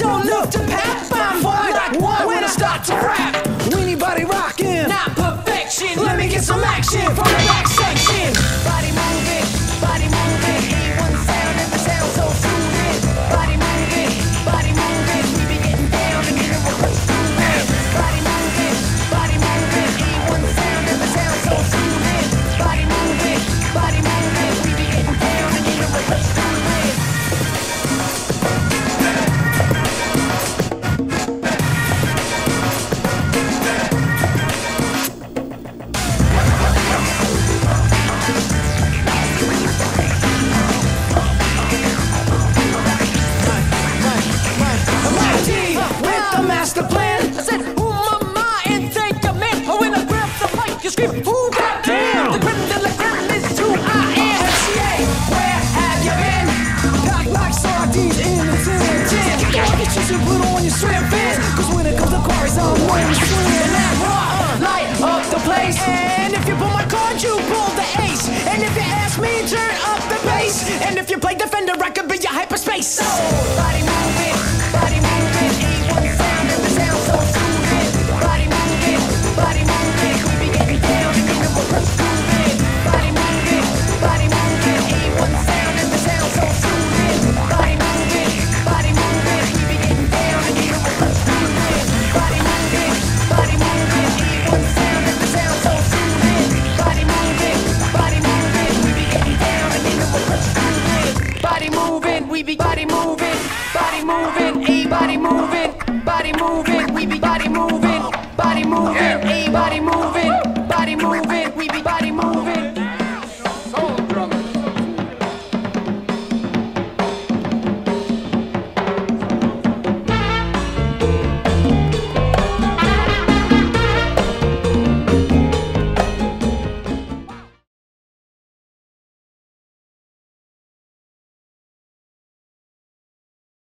don't look to pat. I'm like one when I start to rap. Anybody rockin', not perfection. Let me get some action from the back section. Body moving, A1 sound and the sound so fluid. Body moving, we be getting down and getting what we're doing. Body moving, A1 sound and the sound so fluid. Body moving, we be getting down and getting what we're doing. Master plan. I said, ooh, mama, and thank you, man. Oh, when I grab the mic, you scream, ooh, goddamn. The creme de la creme is who I am. FCA, where have you been? Packed like sardines in a tin. Get you some put on your swim fins. Cause when it comes to cars, I'm on the swim. And that raw, light up the place. And if you pull my card, you pull the ace. And if you ask me, turn up the bass. And if you play Defender, I could be your hyperspace. So, body moving, A1 sound and the sound so fluid. Body moving, we be getting down and getting what we're doing. Body moving, A1 sound and the sound so fluid. Body moving, we be getting down and getting what we're doing. Body moving, A1 sound and the sound so fluid. Body moving, we be getting down and getting what we're doing. Body moving, we be body moving, a body moving, we be body moving, a body moving.